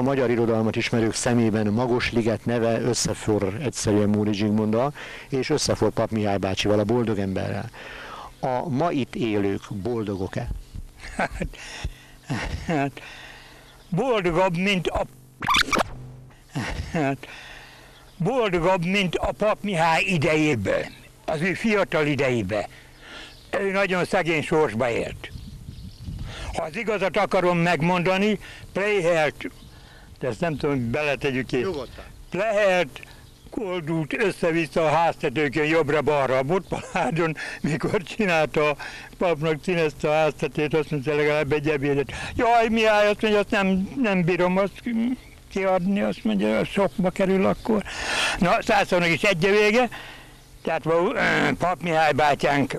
magyar irodalmat ismerők szemében Magosliget neve összeforr egyszerűen Móri Zsigmonddal, és összeforr Papp Mihály bácsival, a boldog emberrel. A ma itt élők boldogok-e? Hát, boldogabb, mint a... Hát, boldogabb, mint a Papp Mihály idejében, az ő fiatal idejében. Ő nagyon szegény sorsba élt. Ha az igazat akarom megmondani, Plehelt, de ezt nem tudom, hogy beletegyük ki. Plehelt koldult össze-vissza a háztetőkön jobbra-balra. A Botpaládon, mikor csinálta a papnak, színezte a háztetőt, azt mondta, legalább egy ebédet. Jaj, Mihály, azt mondja, azt nem bírom azt kiadni, azt mondja, sokba kerül akkor. Na, 100-nak is egy vége, tehát Papp Mihály bátyánk,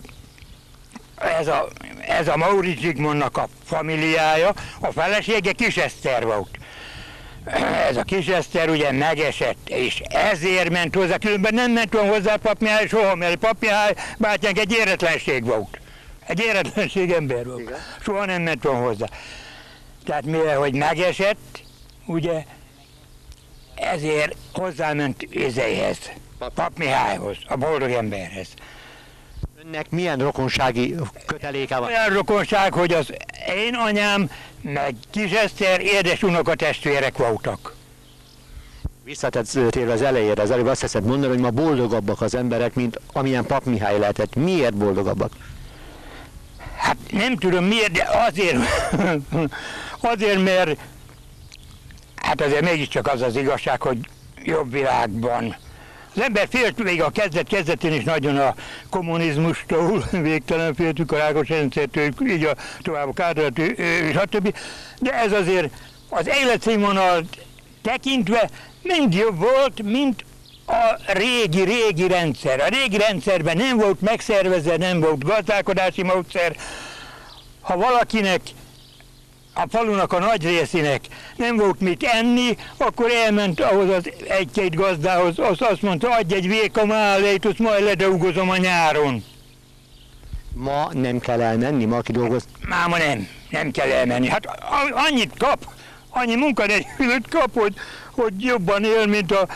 ez a Maury Zsigmondnak a familiája, a felesége Kis Eszter volt. Ez a Kis Eszter ugye megesett, és ezért ment hozzá, különben nem ment hozzá Papp Mihály soha, mert Papp Mihály bátyánk egy éretlenség volt. Egy éretlenség ember volt. Igen. Soha nem ment hozzá. Tehát mivel, hogy megesett, ugye, ezért hozzáment Izéhez, Papp Mihályhoz, a boldog emberhez. Önnek milyen rokonsági köteléke van? Olyan rokonság, hogy az én anyám, meg Kis Eszter édes unokatestvérek voltak. Visszatérve az elejére, az előbb azt hiszed mondani, hogy ma boldogabbak az emberek, mint amilyen Papp Mihály lehetett. Miért boldogabbak? Hát nem tudom miért, de azért, mert hát azért mégiscsak az az igazság, hogy jobb világban. Az ember félt még a kezdetén is nagyon a kommunizmustól, végtelen féltük a Rákos rendszertől, így tovább a Kádortól, stb. De ez azért az életszínvonalat tekintve mind jobb volt, mint a régi rendszer. A régi rendszerben nem volt megszervezve, nem volt gazdálkodási módszer. Ha valakinek, a falunak a nagy részének nem volt mit enni, akkor elment ahhoz az egy-két gazdához, azt mondta, adj egy véka málét, azt majd ledolgozom a nyáron. Ma nem kell elmenni, ma aki dolgoz? Máma nem kell elmenni. Hát annyit kap, annyi munkadejűt kap, hogy jobban él, mint a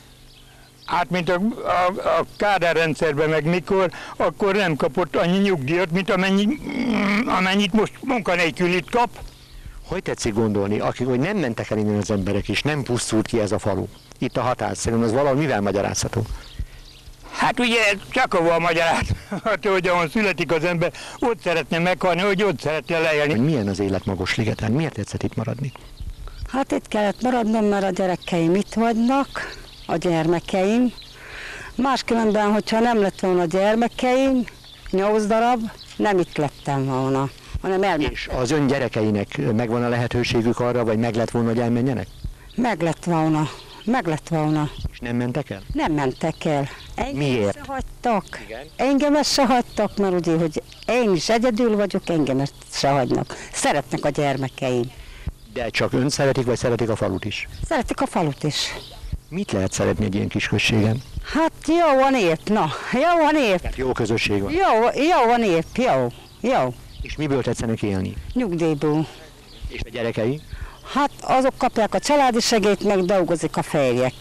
Kádár rendszerben, meg mikor, akkor nem kapott annyi nyugdíjat, mint amennyit most munkanélkülit kap. Hogy tetszik gondolni, akik hogy nem mentek el innen az emberek is, nem pusztult ki ez a falu? Itt a határszerűen, az valahol mivel magyarázható? Hát ugye csak avval magyarázható, hogy ahol születik az ember, ott szeretne meghalni, hogy ott szeretne leélni. Milyen az élet Magosligeten? Miért tetszett itt maradni? Hát itt kellett maradnom, mert a gyerekeim itt vannak, a gyermekeim. Máskülönben, hogyha nem lett volna a gyermekeim, 8 darab, nem itt lettem volna, hanem elmentem. És az ön gyerekeinek megvan a lehetőségük arra, vagy meg lett volna, hogy elmenjenek? Meg lett volna. És nem mentek el? Nem mentek el. Miért? Se hagytak. Igen? Engem se hagytak, mert ugye, hogy én is egyedül vagyok, engem se hagynak. Szeretnek a gyermekeim. De csak ön szeretik, vagy szeretik a falut is? Szeretik a falut is. Mit lehet szeretni egy ilyen kis községen? Hát jó van ért, jó van ért. Tehát jó közösség van. Jó van ért, jó. És miből tetszenek élni? Nyugdíjból. És a gyerekei? Hát azok kapják a családi segélyt, meg dolgozik a férjek.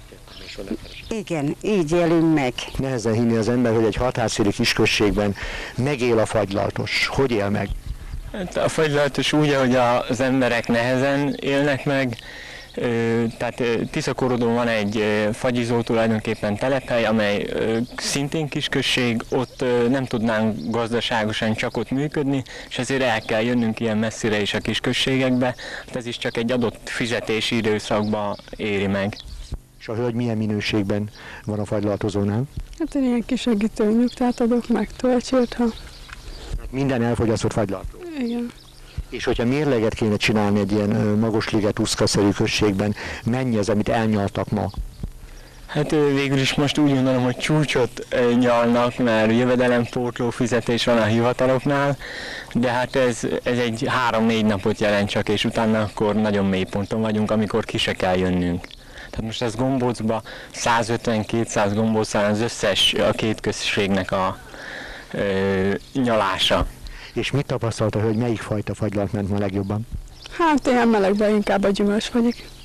Igen, így élünk meg. Nehezen hinni az ember, hogy egy határszéli kisközségben megél a fagylaltos. Hogy él meg? Hát a fagylaltos úgy, hogy az emberek nehezen élnek meg. Tehát Tiszakorodon van egy fagyizó tulajdonképpen telephely, amely szintén kisközség, ott nem tudnánk gazdaságosan csak ott működni, és ezért el kell jönnünk ilyen messzire is a kisközségekbe, hát ez is csak egy adott fizetési időszakban éri meg. És a hölgy milyen minőségben van a fagylaltozónál? Hát én ilyen kisegítő nyugtát adok meg, töltsét, ha... Minden elfogyasztott fagylaltó? Igen. És hogyha mérleget kéne csinálni egy ilyen Magosliget-Uszka-szerű községben, mennyi az, amit elnyaltak ma? Hát végül is most úgy gondolom, hogy csúcsot nyalnak, mert jövedelempótló fizetés van a hivataloknál, de hát ez egy 3-4 napot jelent csak, és utána akkor nagyon mély ponton vagyunk, amikor ki se kell jönnünk. Tehát most ez Gombócba 150-200 gombócán az összes a két községnek a nyalása. És mit tapasztalta, hogy melyik fajta fagylalt ment ma legjobban? Hát ilyen melegben inkább a gyümölcsfagyik.